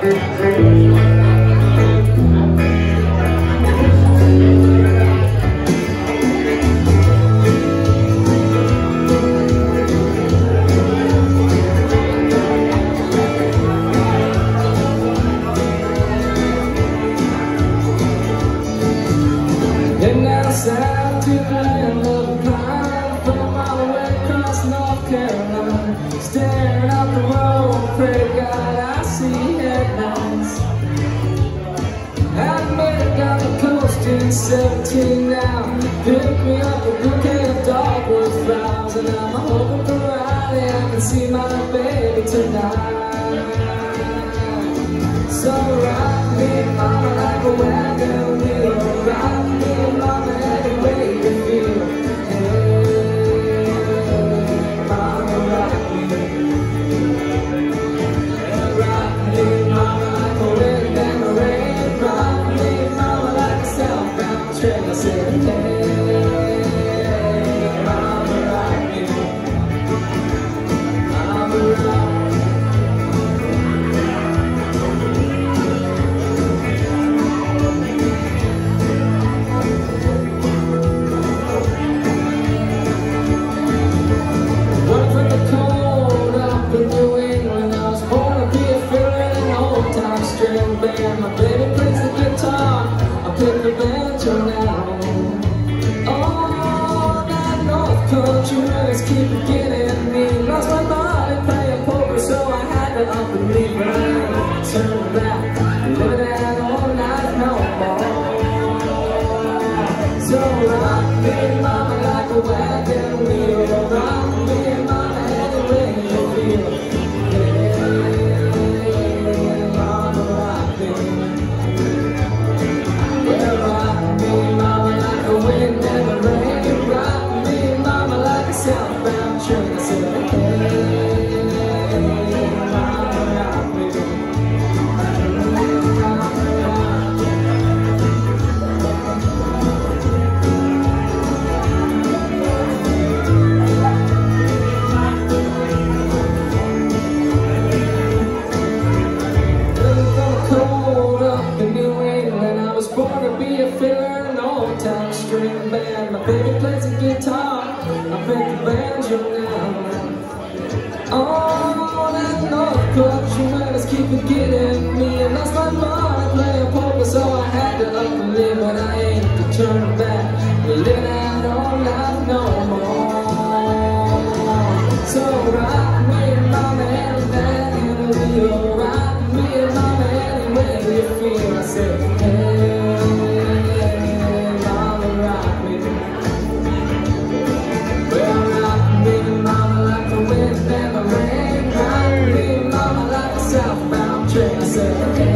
South to the land of pine, from all the way across North Carolina, staring out the road, pray to God I see headlines. I made it down the coast in 17 now, picked me up a bouquet of dogwood flowers, and I'm hoping for Friday I can see my baby tonight. So rock me, mama, like a wagon wheel, rock me, mama, any way you feel. Hey, mama, rock me. Rock me, mama, like a wind and the rain. Rock me, mama, like a southbound train. I said, hey, mama, rock me. Mama, rock me. Band. My baby plays the guitar, I pick the banjo now. Oh, that North Country is keeping getting me. Lost my body playing poker, so I had to up and leave. But I ain't turning back, living that all night no more. So rock me, mama, like a wagon wheel. Rock me, mama, any way you feel. Southbound train, I said, hey, mama, rock me. Cold up in New England, I was born to be a fiddler in an old-time string band. My baby plays the guitar, I pick the banjo now. Oh, that North Country man is keeping getting me. And lost my mind playing poker, so I had to up and leave. But I ain't to turn back, living out all night no more. So rock me, mama, and that in the wheel. Rock me, mama, any way you feel. I said, hey, mama, rock me. Well, rock me, mama, like the wind and the rain. Rock me, mama, like a southbound train. I said, hey.